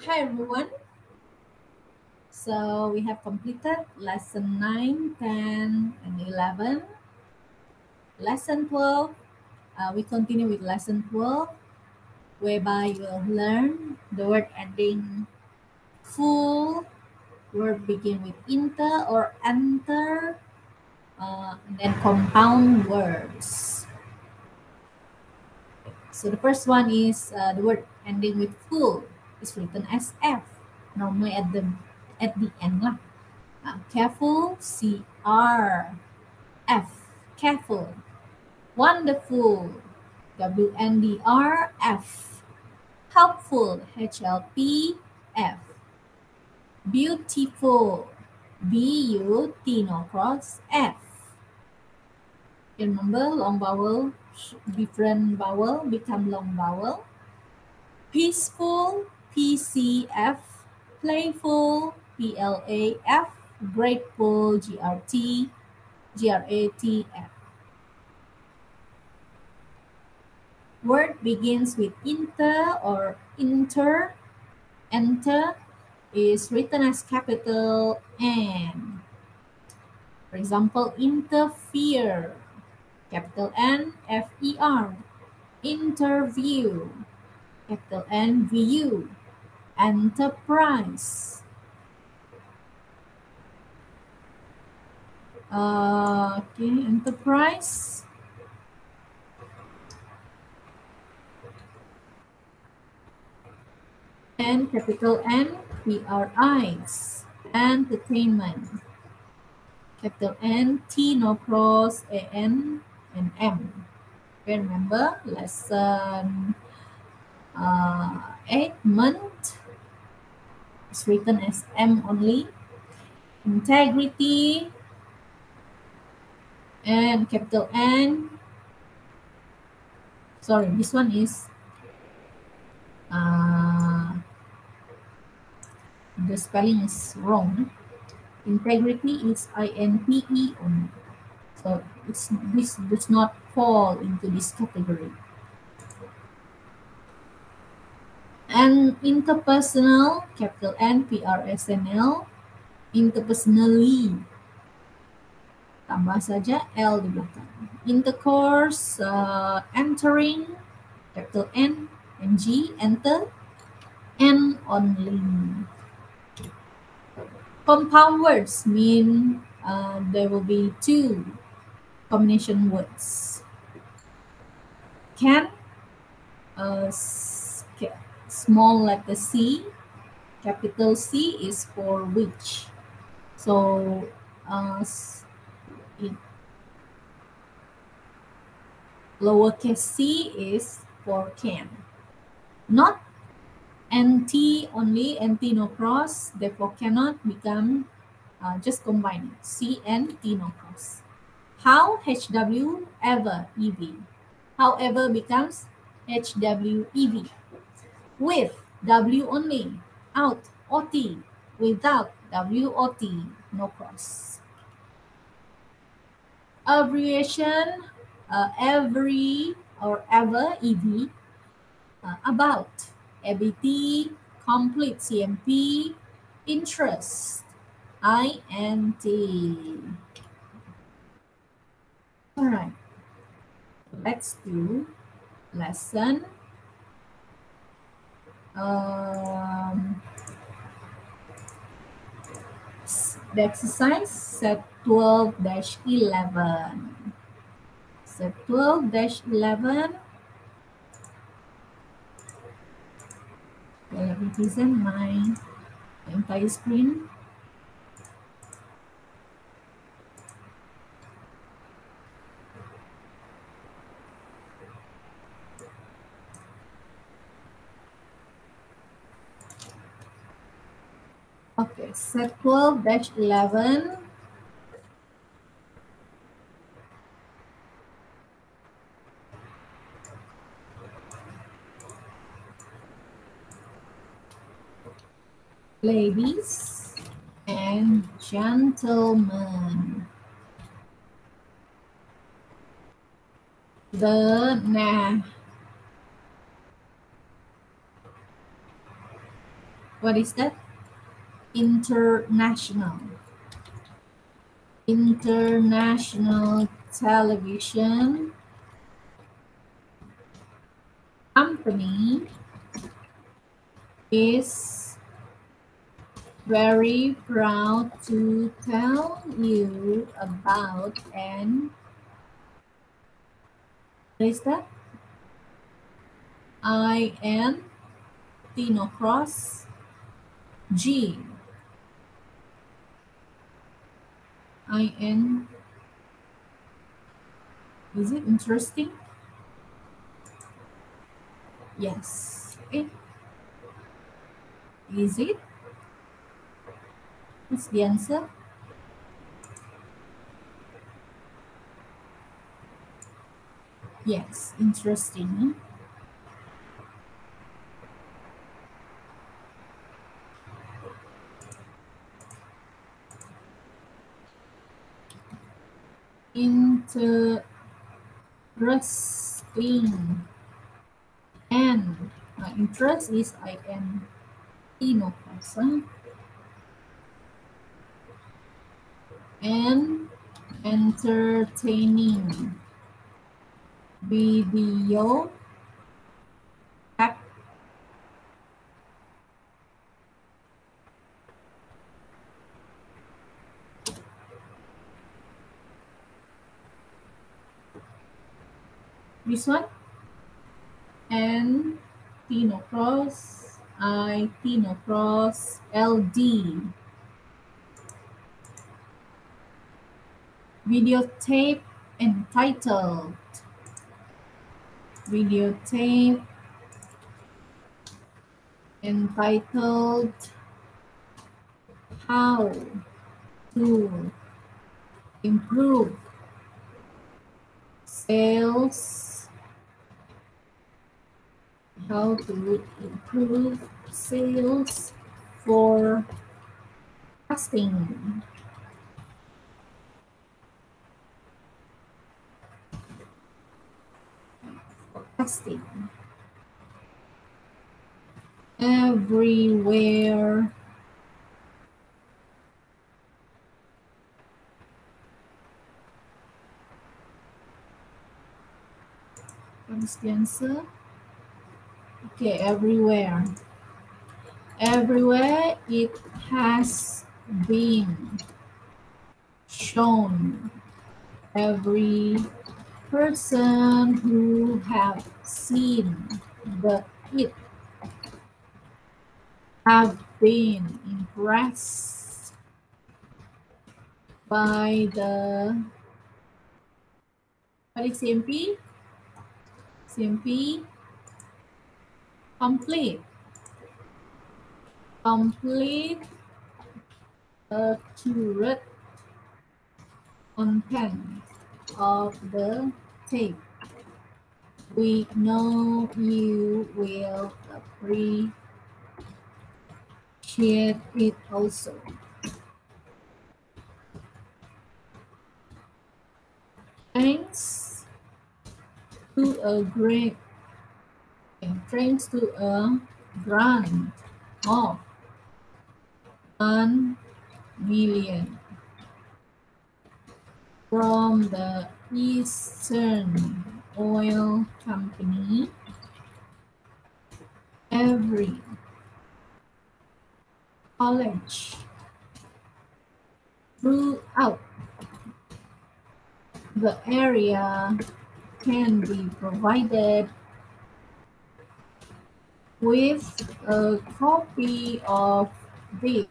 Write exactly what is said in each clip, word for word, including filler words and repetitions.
Hi everyone. So we have completed lesson nine, ten, and eleven. Lesson twelve, uh, we continue with lesson twelve, whereby you will learn the word ending full, word begin with inter or enter, uh, and then compound words. So the first one is uh, the word ending with full. It's written as F, normally at the at the end lah. Uh, careful, C R F, careful. Wonderful, W N D R F. Helpful, H L P F. Beautiful, B U T no cross F. Remember, long vowel, different vowel become long vowel. Peaceful, P C F. Playful, P L A F. Grateful, G R T, G R A T F. Word begins with inter or inter. Enter is written as capital N. For example, interfere, capital N F E R. Interview, capital N V U. Enterprise. Uh, okay, enterprise. And capital N P R Is. Entertainment. Capital N T no cross A N and M. Remember lesson uh, eight, month. It's written as M only. Integrity and capital N. Sorry, this one is uh, the spelling is wrong. Integrity is I N T E only. So it's, this does not fall into this category. And interpersonal, capital N P R S N L. Interpersonally, tambah saja L di belakang. Intercourse, uh, entering, capital N and G, enter, N only. Compound words mean uh, there will be two combination words. Can, uh, small letter C, capital C is for which. So uh, it, lowercase c is for can. Not N T only, N T no cross, therefore cannot become uh, just combine it. C and T no cross. How, H W, ever, E V. However becomes H W E V. With, W only. Out, O T. Without, W O T, no cross. Abbreviation, uh, every or ever, E V. Uh, about, A B T, complete, C M P, interest, I N T. All right, let's do lesson um, the exercise set twelve dash eleven. Set twelve dash eleven. Let me present my entire screen. Okay, set twelve dash eleven. Ladies and gentlemen, the na What is that? International. International television company is very proud to tell you about an what is that? I N Tino Cross G I N Is it interesting? Yes. Okay. Is it? What's the answer? Yes, interesting. Interesting. And uh, interest is I N T no plus. Huh? And entertaining video act this one and Tino Cross I Tino Cross L D videotape entitled videotape entitled How to Improve Sales How to Improve Sales for Casting. Casting. Everywhere. What is the answer? Okay, everywhere. Everywhere it has been shown. Every person who have seen the it have been impressed by the what is C M P? C M P complete. Complete accurate content of the tape. We know you will appreciate it also. Thanks to a great, thanks to a grant of one million from the Eastern Oil Company, every college throughout the area can be provided with a copy of this.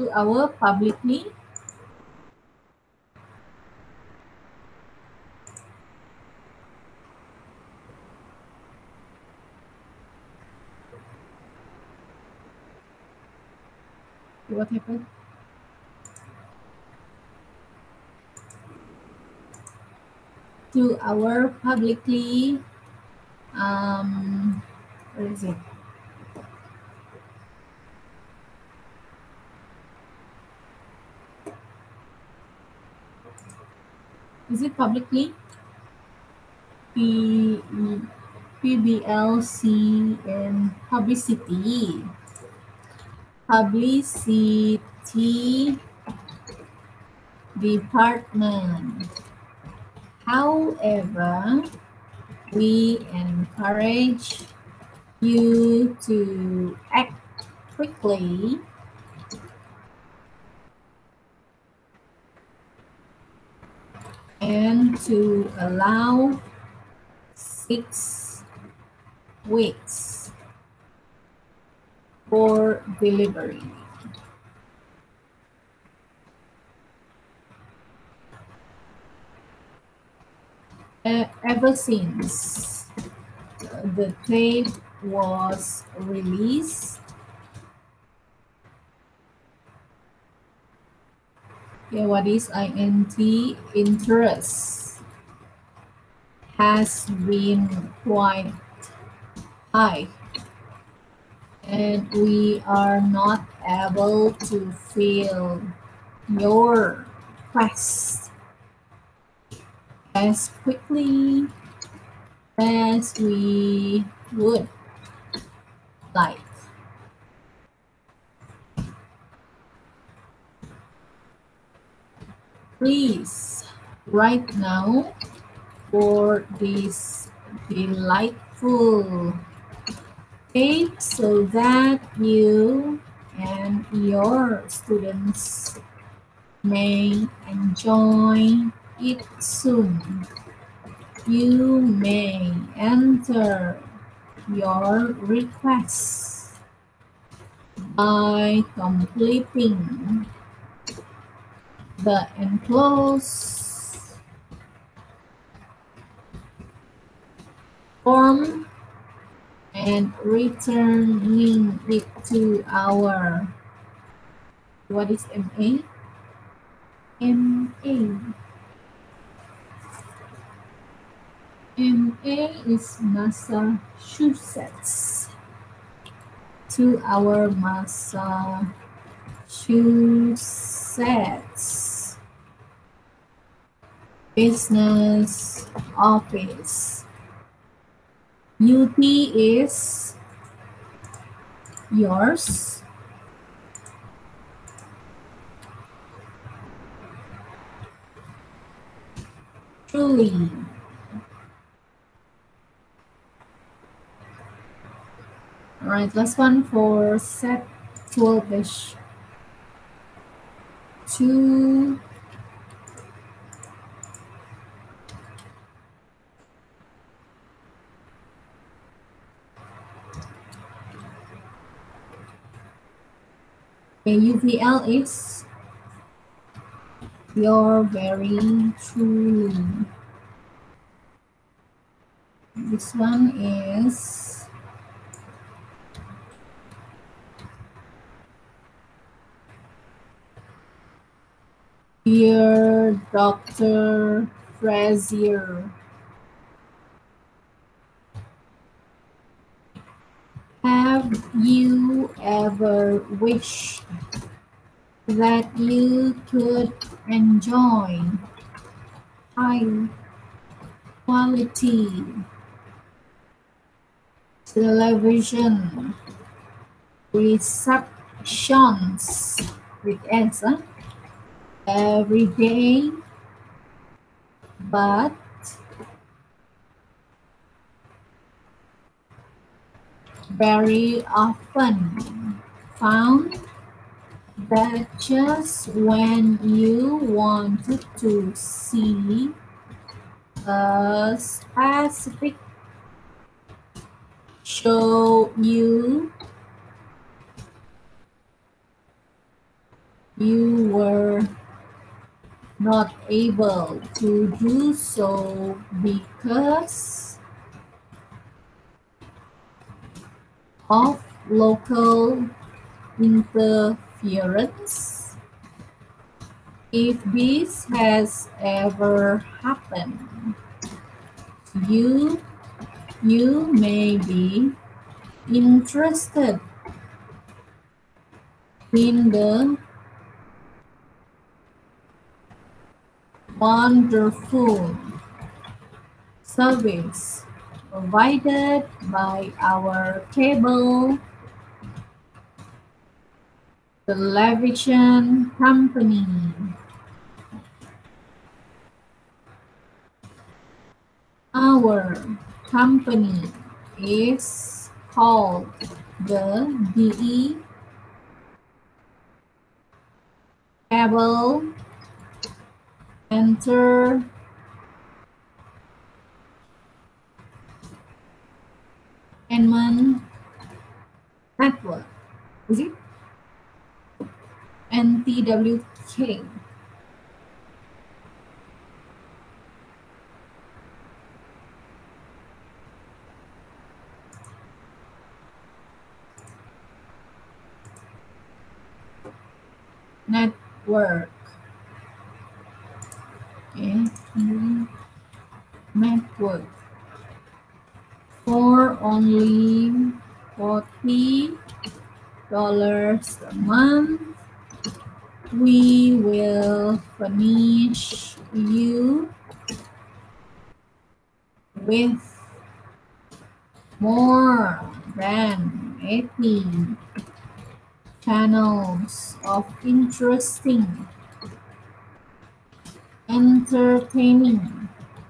to our publicly what happened? To our publicly um where is it? Is it publicly? P PBLC and publicity. Publicity department. However, we encourage you to act quickly and to allow six weeks for delivery. Uh, ever since uh, the tape was released, okay, what is I N T? Interest has been quite high, and we are not able to fill your request as quickly as we would like. Please, right now, for this delightful tape so that you and your students may enjoy it soon. You may enter your request by completing the enclosed form and returning it to our, what is M A? M A. M A is Massachusetts. To our Massachusetts business office. U T is yours. Truly. All right, last one for set twelve-ish. Two. Okay, U V L is your very truly. This one is dear Doctor Frazier. Have you ever wished that you could enjoy high quality television receptions with ads huh? every day, but very often found that just when you wanted to see a specific show, you you were not able to do so because of local interference. If this has ever happened to you, you may be interested in the wonderful service provided by our cable television company. Our company is called the D E Cable Entertainment Network. Is it? N T W K. Network. Okay. Network. For only forty dollars a month, we will furnish you with more than eighty channels of interesting, entertaining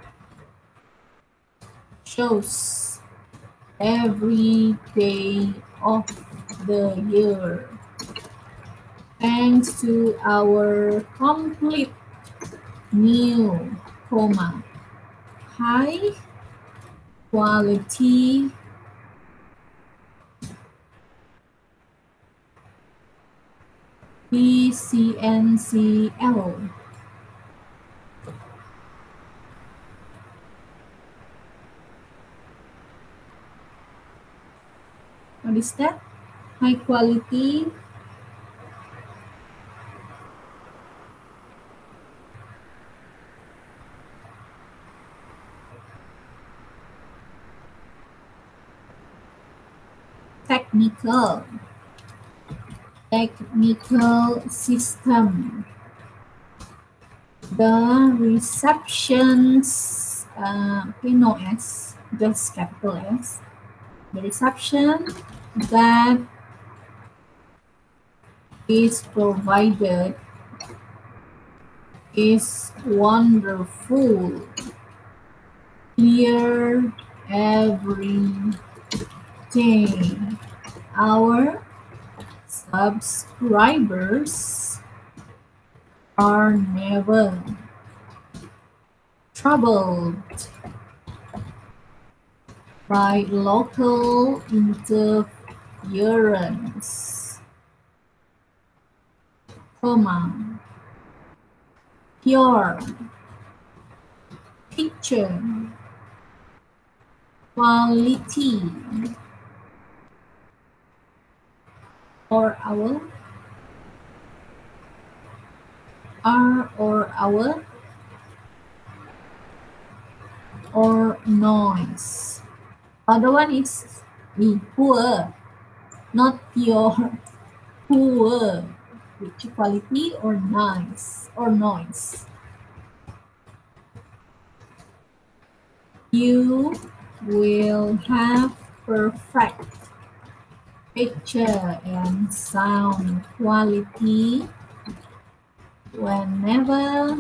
shows every day of the year. Thanks to our complete new comma high quality P C N C L. What is that? High quality technical technical system. The receptions, uh, okay, no S, just capital S. The reception that is provided is wonderful, clear every day. Our subscribers are never troubled by local interference, comma, pure picture quality or our are or our or noise. Other one is the poor, not pure, poor. Picture quality or nice or noise. You will have perfect picture and sound quality whenever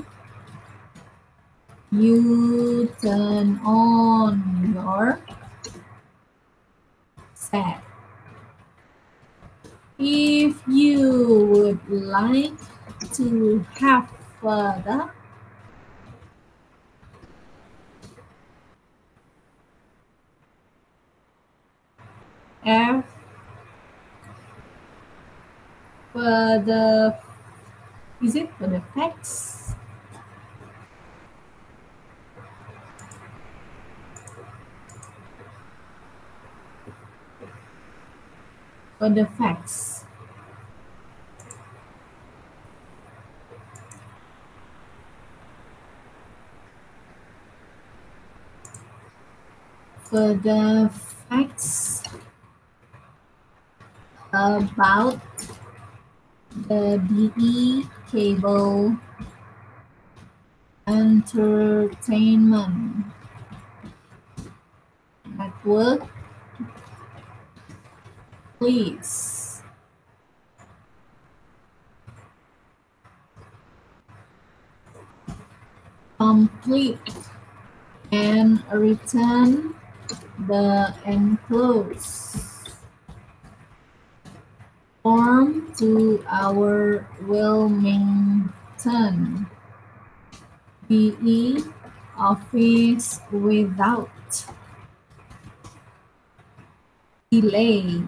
you turn on your set. If you would like to have further F further Is it for the facts? For the facts. For the facts about the B E Cable Entertainment Network, please complete and return the enclosed form to our Wilmington B E office without delay.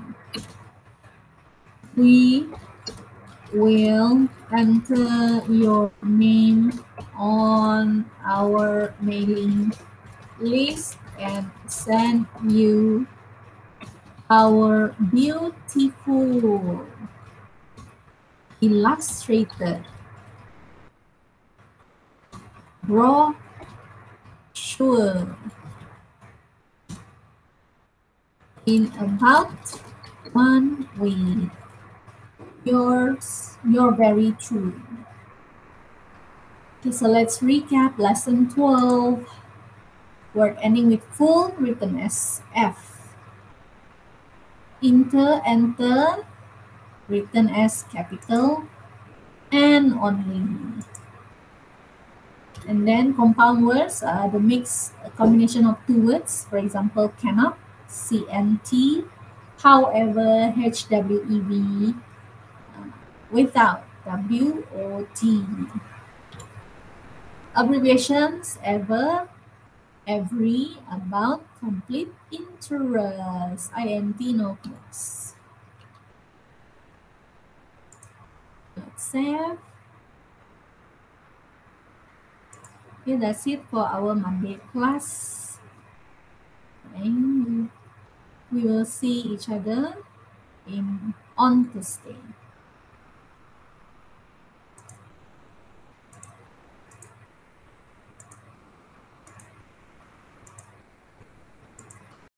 We will enter your name on our mailing list and send you our beautiful illustrated brochure in about one week. Yours, you're very true. Okay, so let's recap lesson twelve. Word ending with full written as F. Inter, enter, written as capital and only. And then compound words are the mix, a combination of two words. For example, cannot, C N T, however, H W E V, uh, without, W O T. Abbreviations, ever, every, about, complete, interest, I N T, no plus. Let's save. Okay, that's it for our Monday class. And we will see each other in on Thursday.